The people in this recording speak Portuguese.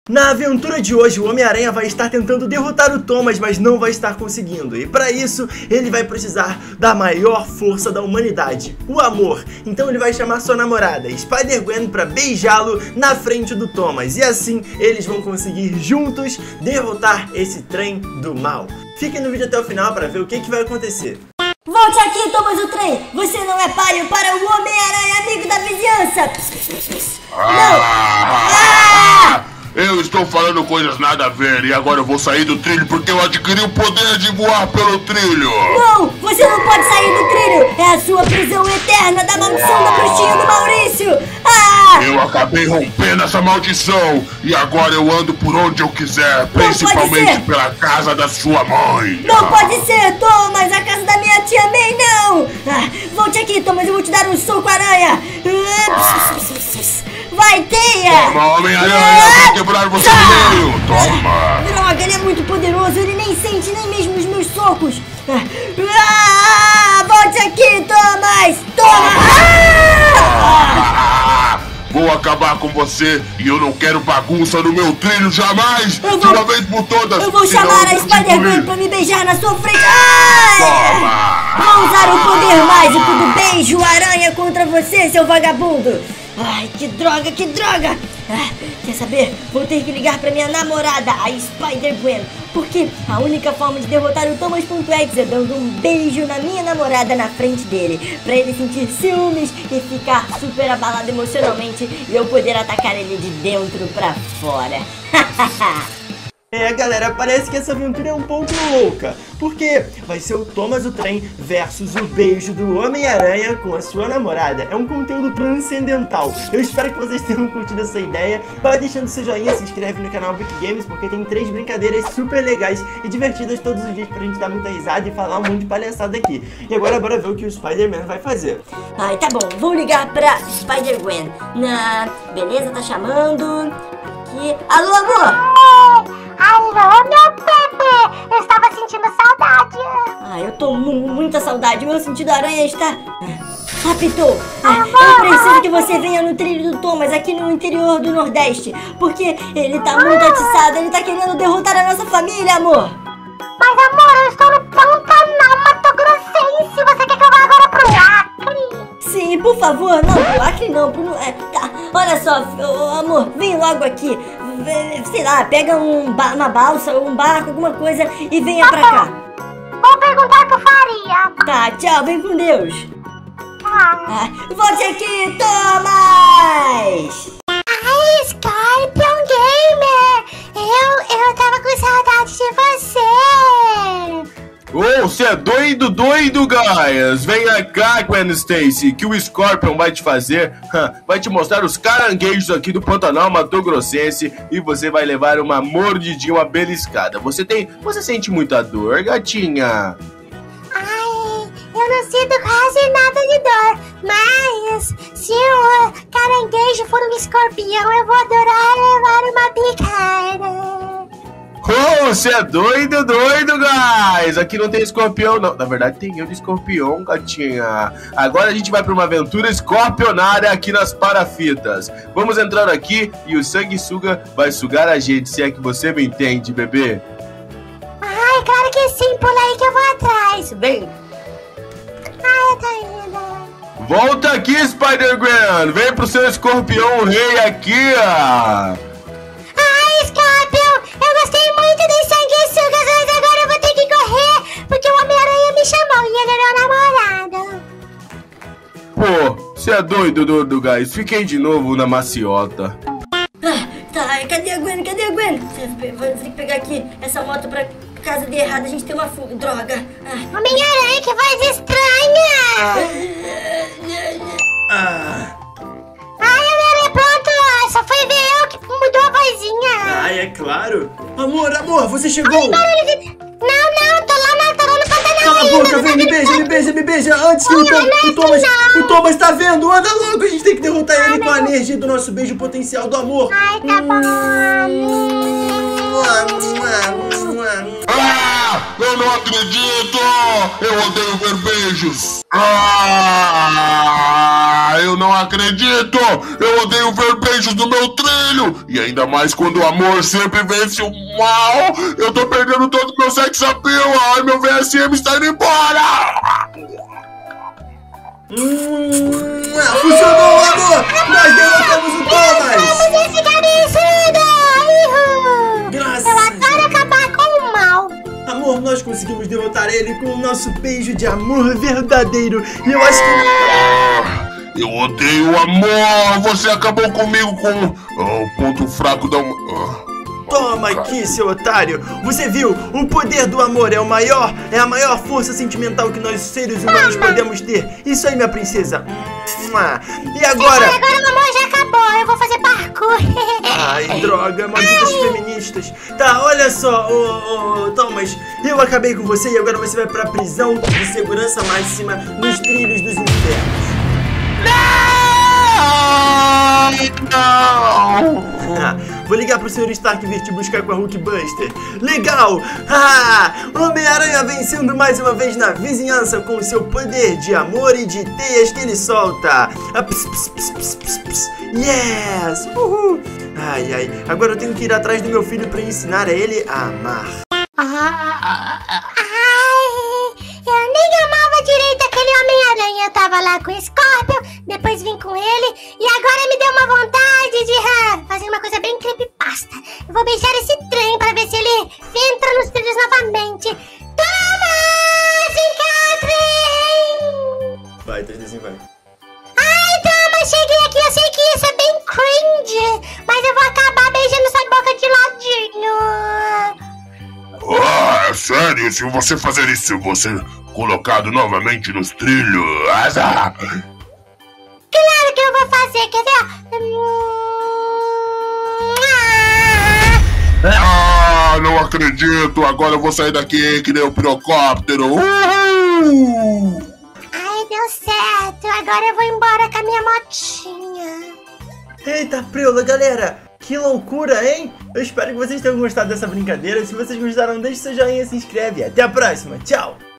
Na aventura de hoje, o Homem-Aranha vai estar tentando derrotar o Thomas, mas não vai estar conseguindo. E para isso, ele vai precisar da maior força da humanidade, o amor. Então ele vai chamar sua namorada, Spider-Gwen, para beijá-lo na frente do Thomas. E assim, eles vão conseguir juntos derrotar esse trem do mal. Fiquem no vídeo até o final para ver o que vai acontecer. Volte aqui, Thomas o Trem! Você não é páreo para o Homem-Aranha, amigo da vizinhança! Não! Eu estou falando coisas nada a ver e agora eu vou sair do trilho porque eu adquiri o poder de voar pelo trilho. Não, você não pode sair do trilho. É a sua prisão eterna da maldição da bruxinha do Maurício. Eu acabei rompendo essa maldição e agora eu ando por onde eu quiser, principalmente pela casa da sua mãe. Não pode ser, Thomas, a casa da minha tia May, não. Volte aqui, Thomas, eu vou te dar um soco, aranha. Vai, teia! Toma, Homem-Aranha, vou quebrar você no meio! Toma! Droga, ele é muito poderoso, ele nem sente nem mesmo os meus socos! Volte aqui, Thomas! Toma! Vou acabar com você e eu não quero bagunça no meu trilho jamais! De uma vez por todas! Eu vou chamar a Spider-Gwen pra me beijar na sua frente! Toma! Vou usar o poder mágico do beijo aranha contra você, seu vagabundo! Ai, que droga, que droga! Quer saber? Vou ter que ligar pra minha namorada, a Spider-Gwen. Porque a única forma de derrotar o Thomas.exe é dando um beijo na minha namorada na frente dele. Pra ele sentir ciúmes e ficar super abalado emocionalmente e eu poder atacar ele de dentro pra fora. Galera, parece que essa aventura é um pouco louca, porque vai ser o Thomas o Trem versus o beijo do Homem-Aranha com a sua namorada. É um conteúdo transcendental. Eu espero que vocês tenham curtido essa ideia. Vai deixando seu joinha, se inscreve no canal Vic Games, porque tem 3 brincadeiras super legais e divertidas todos os dias pra gente dar muita risada e falar um monte de palhaçada aqui. E agora bora ver o que o Spider-Man vai fazer. Ai, tá bom, vou ligar pra Spider-Gwen. Beleza, tá chamando. Aqui. Alô, amor! Alô, meu bebê! Eu estava sentindo saudade. Eu tô muita saudade. Meu sentido aranha está... apitou. Eu preciso que você venha no trilho do Thomas, aqui no interior do Nordeste. Porque ele tá muito atiçado, ele tá querendo derrotar a nossa família, amor. Mas, amor, eu estou no Pantanal Mato Grossense. Você quer que eu vá agora pro Acre? Sim, por favor. Não, pro Acre não. Tá, olha só, amor, vem logo aqui. Sei lá, pega uma balsa ou um barco, alguma coisa e venha pra cá. Vou perguntar pro Faria. Tá, tchau, vem com Deus. Volte aqui, Thomas! Ai, Scorpion Gamer! Eu tava com saudade de você! Você é doido, Gaias! Venha cá, Gwen Stacy, que o Scorpion vai te fazer. Vai te mostrar os caranguejos aqui do Pantanal Mato Grossense e você vai levar uma mordidinha, uma beliscada. Você sente muita dor, gatinha? Ai, eu não sinto quase nada de dor, mas se o caranguejo for um escorpião, eu vou adorar levar uma picada. Você é doido, guys! Aqui não tem escorpião, não. Na verdade, tem eu de escorpião, gatinha. Agora a gente vai pra uma aventura escorpionária aqui nas parafitas. Vamos entrar aqui e o sanguessuga vai sugar a gente, se é que você me entende, bebê. Ai, claro que sim, pula aí que eu vou atrás. Vem. Eu tô indo. Volta aqui, Spider-Gwen. Vem pro seu escorpião rei aqui, Scorpion, eu gostei muito dos sanguessugas, mas agora eu vou ter que correr, porque o Homem-Aranha me chamou e ele é meu namorado. Pô, você é doido, guys. Fiquei de novo na maciota. Tá, cadê a Gwen? Vou ter que pegar aqui essa moto pra casa de errado, a gente tem uma fuga, droga. Homem-Aranha, que voz estranha! Homem-Aranha, pronto, só foi ver eu que mudou a vozinha. É claro. Amor, você chegou. Não, tô lá no Pantanal. Cala a boca, vem, me beija. Antes que o Thomas tá vendo. Anda logo, a gente tem que derrotar ele com a energia do nosso beijo potencial do amor. Ai, tá bom. Eu não acredito! Eu odeio ver beijos! eu não acredito! Eu odeio ver beijos no meu trilho! E ainda mais quando o amor sempre vence o mal! Eu tô perdendo todo o meu sex appeal! Ai, meu VSM está indo embora! Funcionou, amor! Nós derrotamos o Thomas! Vamos esse cabeçudo! Graças Eu adoro acabar com o mal. Amor, nós conseguimos derrotar ele com o nosso beijo de amor verdadeiro. E eu acho que... Eu odeio o amor! Você acabou comigo com o ponto fraco da... Toma aqui, seu otário! Você viu? O poder do amor é a maior força sentimental que nós seres humanos podemos ter. Isso aí, minha princesa. E agora? Agora o amor já acabou, eu vou fazer parkour. Ai, droga, malditas feministas. Tá, olha só, Thomas, eu acabei com você e agora você vai pra prisão de segurança máxima nos trilhos dos infernos. Não! Vou ligar pro Sr. Stark vir te buscar com a Hulkbuster. Legal! Homem-Aranha vencendo mais uma vez na vizinhança com o seu poder de amor e de teias que ele solta. Yes! Uhul! Ai, ai, agora eu tenho que ir atrás do meu filho pra ensinar a ele a amar. Eu nem amava direito aquele Homem-Aranha. Eu tava lá com o Scorpion, depois vim com ele, e agora me deu uma vontade de fazer uma coisa bem creepypasta. Eu vou beijar esse trem pra ver se ele entra nos trilhos novamente. Thomas, vem cá, trem! Vai, 3D, vai. Ai, Thomas, cheguei aqui. Eu sei que isso é bem cringe, mas eu vou acabar beijando sua boca de ladinho. Sério? Se você fazer isso, eu vou ser colocado novamente nos trilhos. Claro que eu vou fazer, quer ver? Não acredito! Agora eu vou sair daqui que nem o pirocóptero! Ai, deu certo. Agora eu vou embora com a minha motinha. Eita, preula, galera! Que loucura, hein? Eu espero que vocês tenham gostado dessa brincadeira. Se vocês gostaram, deixe seu joinha, se inscreve e até a próxima. Tchau!